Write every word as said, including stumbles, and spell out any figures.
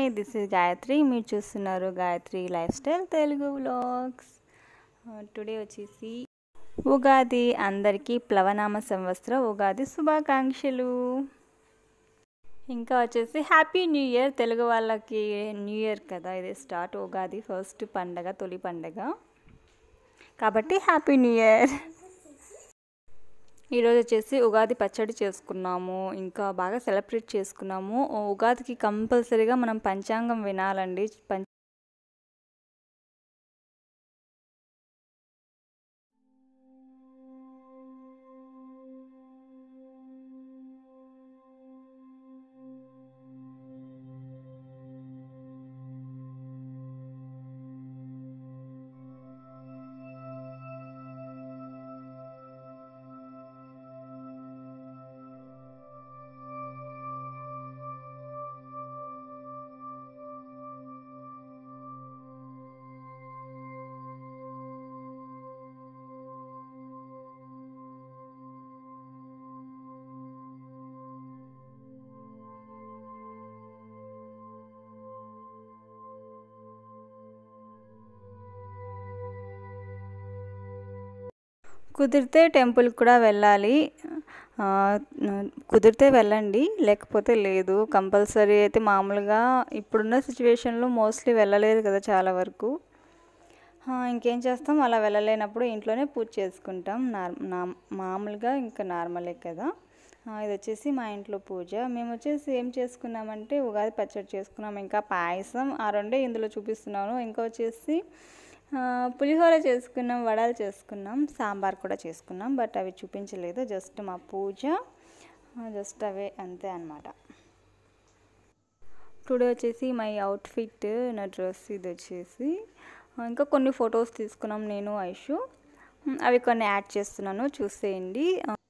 Hi this is Gayatri. మీరు చూస్తున్నారు Gayatri lifestyle Telugu vlogs. Today వచ్చేసి ఉగాది. అందరికీ ప్లవనామ సంవత్సర ఉగాది శుభాకాంక్షలు. ఇంకా వచ్చేసి హ్యాపీ న్యూ ఇయర్. తెలుగు వాళ్ళకి న్యూ ఇయర్ కదా ఇది స్టార్ట్. ఉగాది ఫస్ట్ పండగ, తొలి పండగ కాబట్టి హ్యాపీ న్యూ ఇయర్. ఈరోజు వచ్చేసి ఉగాది పచ్చడి చేసుకున్నాము, ఇంకా బాగా సెలబ్రేట్ చేసుకున్నాము. ఉగాదికి కంపల్సరీగా మనం పంచాంగం వినాలండి. పం కుదిరితే టెంపుల్కి కూడా వెళ్ళాలి. కుదిరితే వెళ్ళండి, లేకపోతే లేదు. కంపల్సరీ అయితే మామూలుగా ఇప్పుడున్న సిచ్యువేషన్లో మోస్ట్లీ వెళ్ళలేదు కదా చాలా వరకు. ఇంకేం చేస్తాం, అలా వెళ్ళలేనప్పుడు ఇంట్లోనే పూజ చేసుకుంటాం. నా మామూలుగా ఇంకా నార్మలే కదా. ఇది వచ్చేసి మా ఇంట్లో పూజ. మేము వచ్చేసి ఏం చేసుకున్నామంటే ఉగాది పచ్చడి చేసుకున్నాం, ఇంకా పాయసం. ఆ రెండే ఇందులో చూపిస్తున్నాను. ఇంకా వచ్చేసి పులిహోర చేసుకున్నాం, వడలు చేసుకున్నాం, సాంబార్ కూడా చేసుకున్నాం. బట్ అవి చూపించలేదు, జస్ట్ మా పూజ జస్ట్ అవే అంతే అన్నమాట. టుడే వచ్చేసి మై అవుట్ఫిట్, నా డ్రెస్ ఇది వచ్చేసి. ఇంకా కొన్ని ఫొటోస్ తీసుకున్నాం నేను ఐషు, అవి కొన్ని యాడ్ చేస్తున్నాను చూసేయండి.